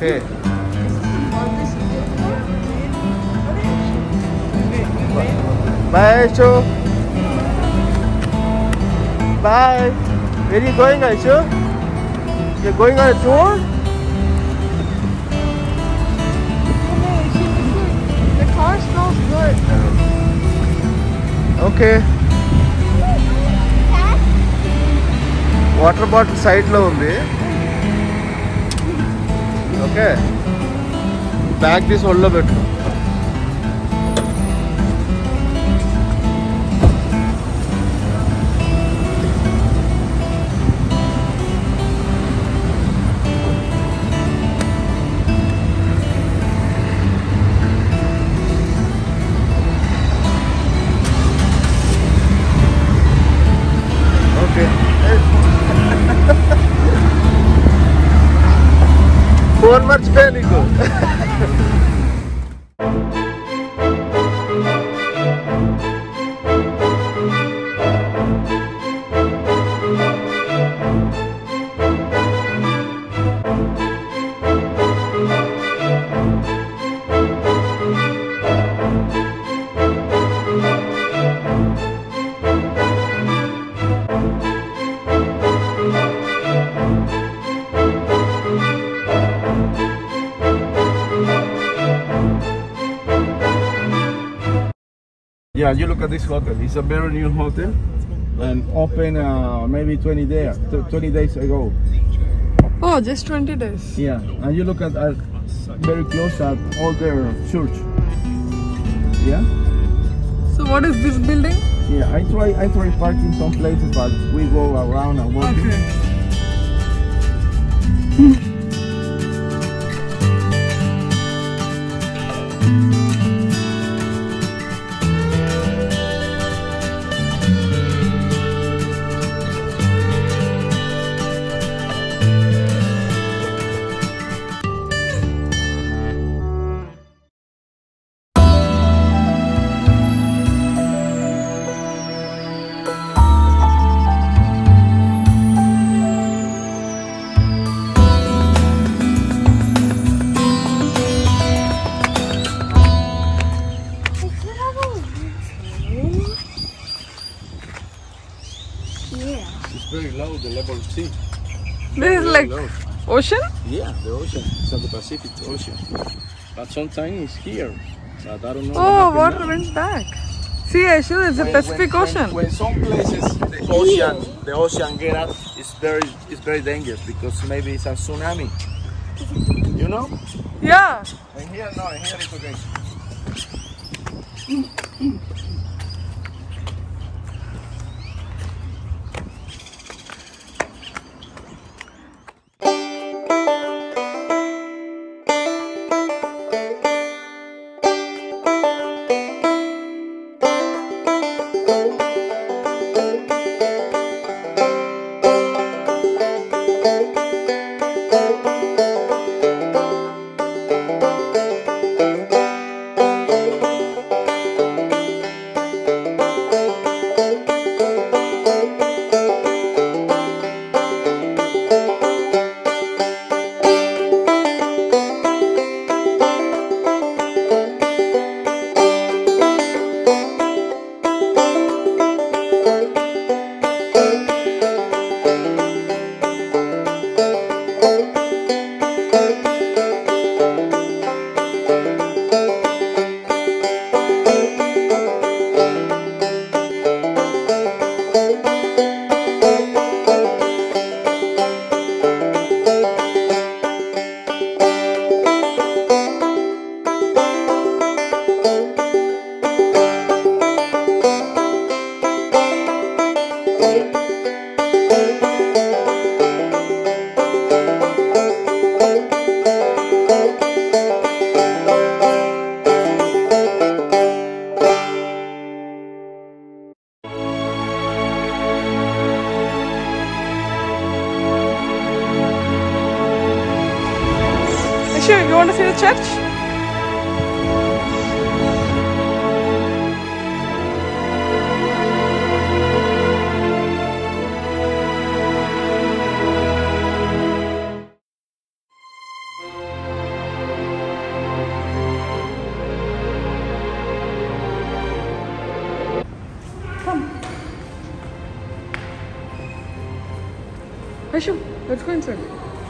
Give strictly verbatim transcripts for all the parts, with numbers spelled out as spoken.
Okay. Bye, Aishu. Bye. Where are you going, Aishu? You're going on a tour? The car smells good. Okay. Water bottle side lo undi. Okay. Bag this hold lo bettu. Phone మర్చిపోయా నీకు. Yeah, you look at this hotel. It's a very new hotel and open uh, maybe twenty days, twenty days ago. Oh, just twenty days. Yeah, and you look at uh, very close at all their church. Yeah. So what is this building? Yeah, I try I try parking some places, but we go around and walk. Okay. It's very low, the level of sea. This is like low. ocean? Yeah, the ocean. It's at the Pacific Ocean. But sometimes it's here. But I don't know. Oh, what water now. went back. See, Aishu, it's the When- Pacific when, Ocean. When, when some places the ocean, the ocean get up, it's very, it's very dangerous because maybe it's a tsunami. You know? Yeah. And here, no, and here it's okay. Aishu, you want to see the church? Aishu, let's go inside.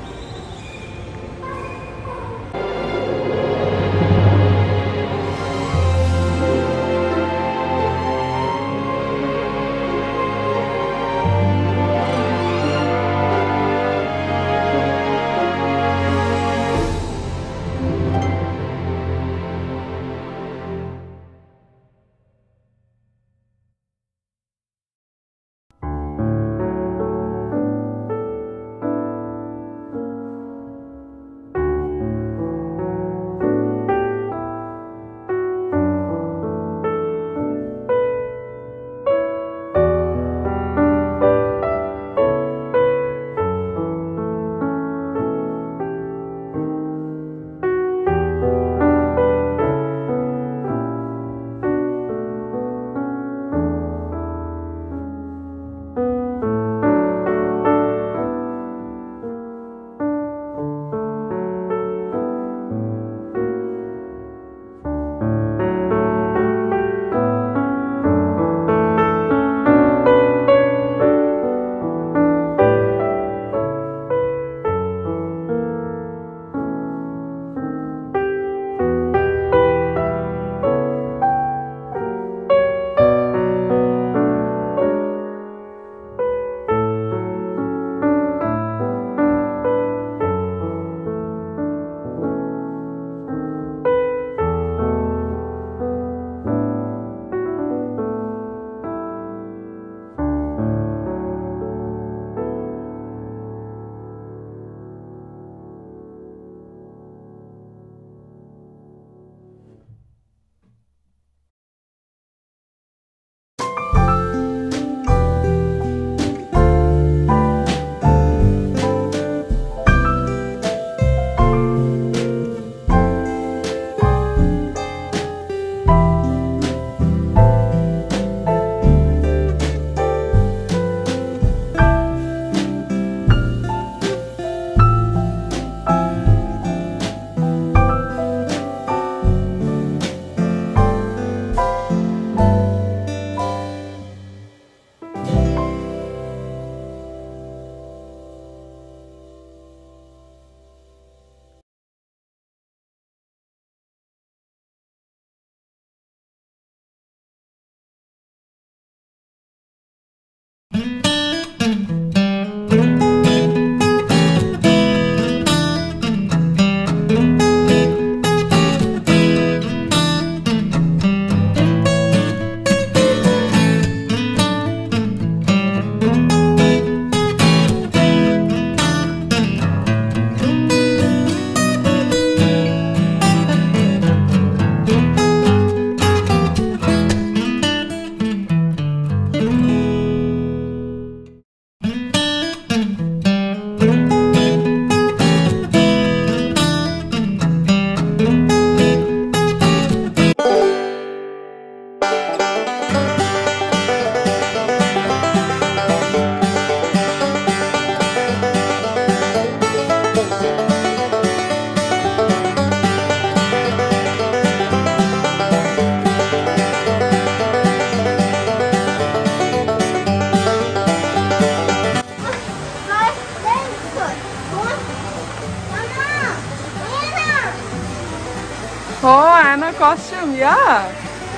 Oh, Anna costume, yeah.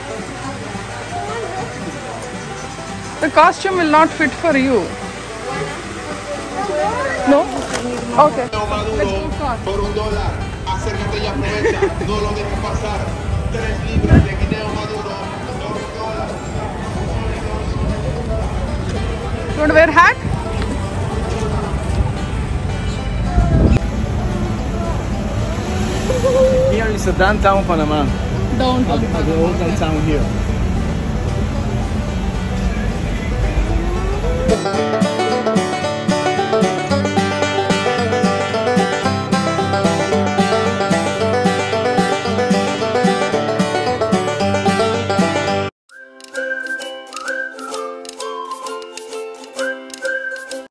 The costume will not fit for you. No? Okay. Let's go car. Por un dólar, acércate y aprovecha, no lo dejes pasar. Tres libras de guineo maduro por un dólar. You want to wear a hat? Here is a downtown Panama. Downtown. At the old town here.